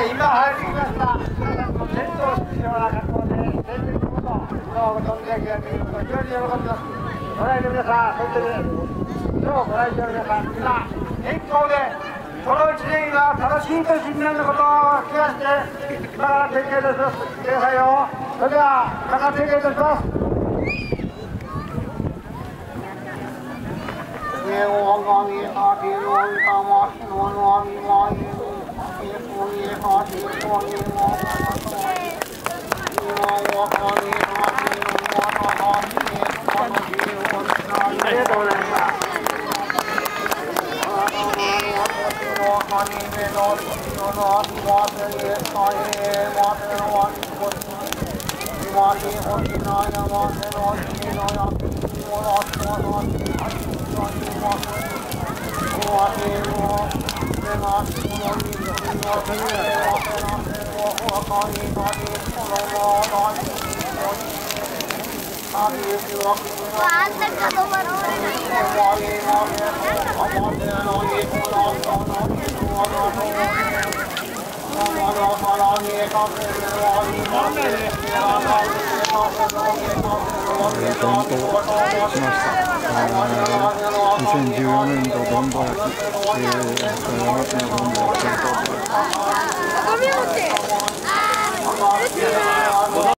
今入ってきました。皆さんの伝統式のような格好で伝説のことをご存じ上げられていることを非常に喜びます。ご来の皆さん、そして今日ご来場の皆さん、皆健康でこの1年が楽しい年になることを聞かせて今から提供いたします。くださいよ。それでは今から提供いたします。ありがとうございます。2014年度どんど焼き、山科どんど焼き。